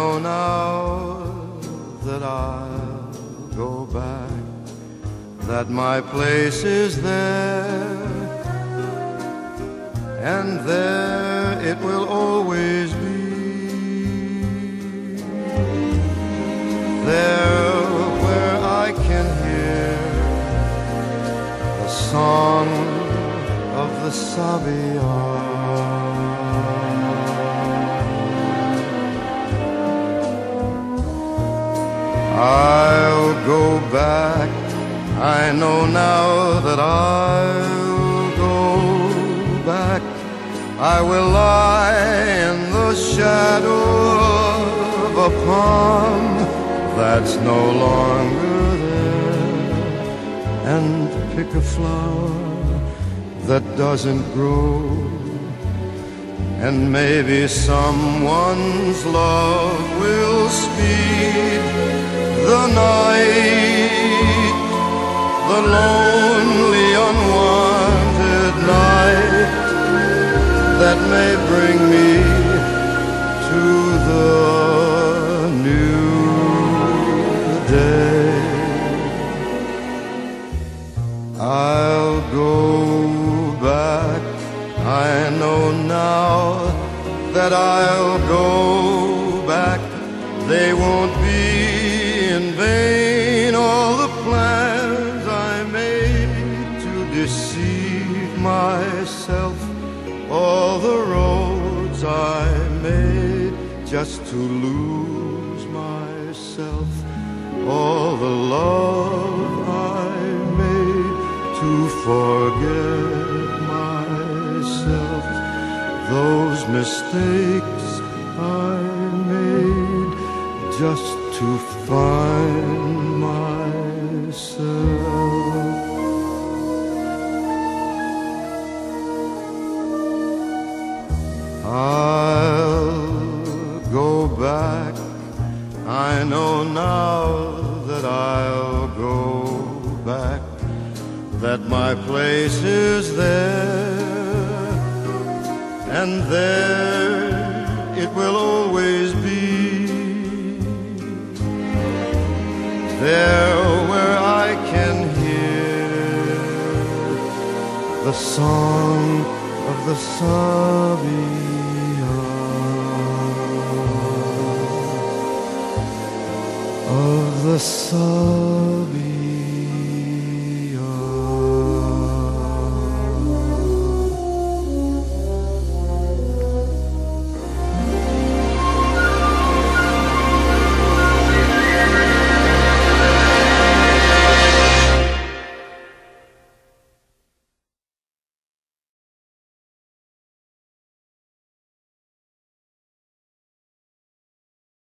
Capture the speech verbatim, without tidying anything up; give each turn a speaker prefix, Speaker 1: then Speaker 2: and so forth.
Speaker 1: know now that I'll go back, that my place is there, and there it will always be. There where I can hear the song of the Sabian. I'll go back, I know now that I'll go back. I will lie in the shadow of a palm that's no longer there, and pick a flower that doesn't grow, and maybe someone's love will speed the night, the lonely unwanted night that may bring me to the new day. I'll go back, I know now that I'll go back. They won't be in vain, all the plans I made to deceive myself, all the roads I made just to lose myself, all the love I made to forget myself, those mistakes I made just to find myself. I'll go back, I know now that I'll go back, that my place is there, and there it will always be. There where I can hear the song of the Sabian, of the Sabian.